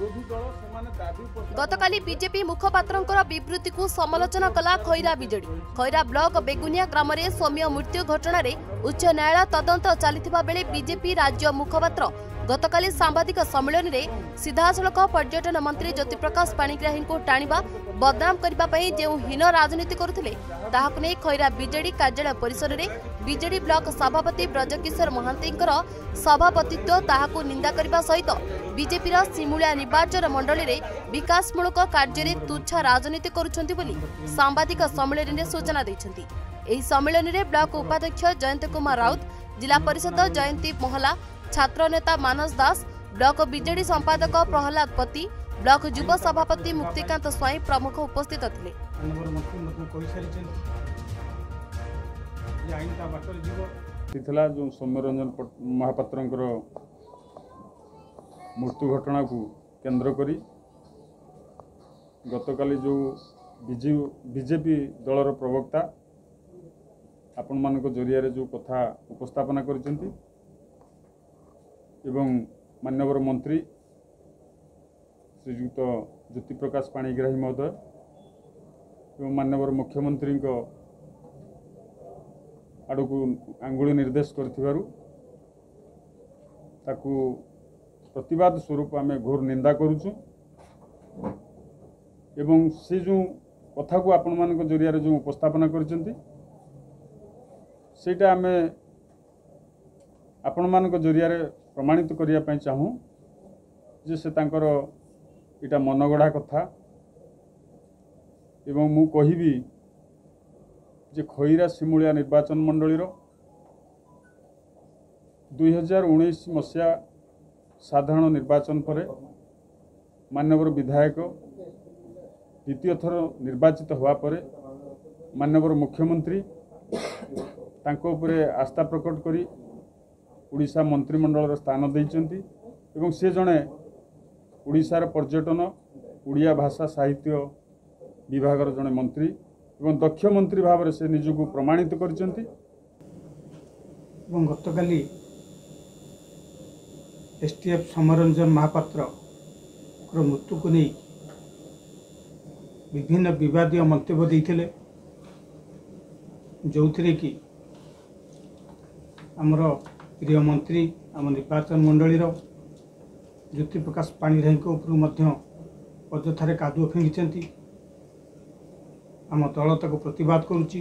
गतकाली BJP मुखपात्रंकर विवृत्ति को समालोचना कला खैरा बिजेडी। खैरा ब्लॉक बेगुनिया ग्राम रे सौम्य मृत्यु घटना रे उच्च न्यायालय तदंत चलिथिबा बेले बीजेपी राज्य मुखपात्र गतकाली सांबादिक सम्मेलन में सीधासलख पर्यटन मंत्री ज्योति प्रकाश पाणिग्राही को टाणिबा बदनाम करबा पई जेउ हीन राजनीति करुथिले ताहाकु नै खैरा बीजेडी कार्यालय परिसर में बीजेडी ब्लॉक सभापति ब्रजकिशोर महांतींकर सभापतित्व ताहाकु निंदा करबा सहित बीजेपी सिमुलिया निर्वाचन मंडली रे विकासमूलक कार्य रे तुच्छा राजनीति करुछंती बोली सांबादिक सम्मेलन में सूचना दैछंती। एही सम्मेलन में ब्लॉक उपाध्यक्ष जयंत कुमार राउत, जिला परिषद जयंती मोहला, छात्र नेता मानस दास, ब्लॉक बीजेडी संपादक प्रहलाद पति, ब्लॉक युव सभापति मुक्तिकांत स्वाई प्रमुख उपस्थित थिले। जो सौम्यरंजन महापात्रंकर मृत्यु घटना को केंद्र करी गतकाली जो बीजेपी दलर प्रवक्ता आपण मानक जरिया जो कथा उपस्थापना करिसेंती एवं माननीय मंत्री श्रीयुक्त ज्योति प्रकाश पाणिग्राही महोदय एवं माननीय मुख्यमंत्री आड़ को आंगुली निर्देश कर प्रतिवाद स्वरूप आम घोर निंदा करुचु एवं से जो कथा को आपण मान जरिया जो उपस्थापना करिसेंती सेटा आम आपण मान जरिया प्रमाणित करने चाहूँ जे से तांकर इटा मनगढ़ा कथा एवं मु कहिबी जे खैरा सिमुलिया निर्वाचन मंडलीर 2019 मसीहा साधारण निर्वाचन पर माननीय विधायक द्वितीय थर निर्वाचित होवा पर माननीय मुख्यमंत्री तांको उपरे आस्था प्रकट करी उड़ीसा मंत्रिमंडल स्थान देइचंती एवं से जड़े उड़ीसार पर्यटन उड़िया भाषा साहित्य विभाग जड़े मंत्री एवं दक्ष मंत्री भाव से निजको प्रमाणित करिसेंती। गतकाली एसटीएफ समरंजन महापात्र मृत्यु को नहीं विभिन्न विवादीय मंतव्य देते जो थे कि आमर प्रिय मंत्री आम निर्वाचन मंडलीर ज्योति प्रकाश पाणिग्राही अଯଥାରେ कादुଅ फिंगी आम दल ताको प्रतिवाद करुच्ची।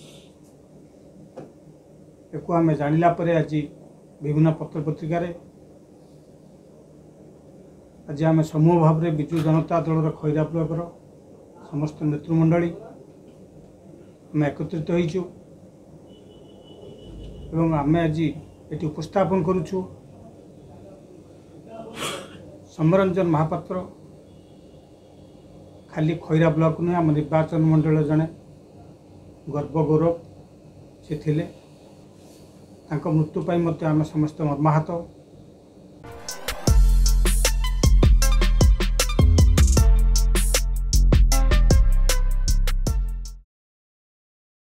एको आम जानिला परे आज विभिन्न पत्र पत्रिका आज आम समूह भाव में विजु जनता दल खैरा ब्लॉकर समस्त नेतृमंडली आम एकत्रित होइछु एवं आम आज ये उपस्थापन करुछु समरंजन महापात्र खाली खैरा ब्लॉक नुहे आम निर्वाचन मंडल जड़े गर्व गौरव से थिले तांको मृत्यु पाई आम समस्त मर्माहत।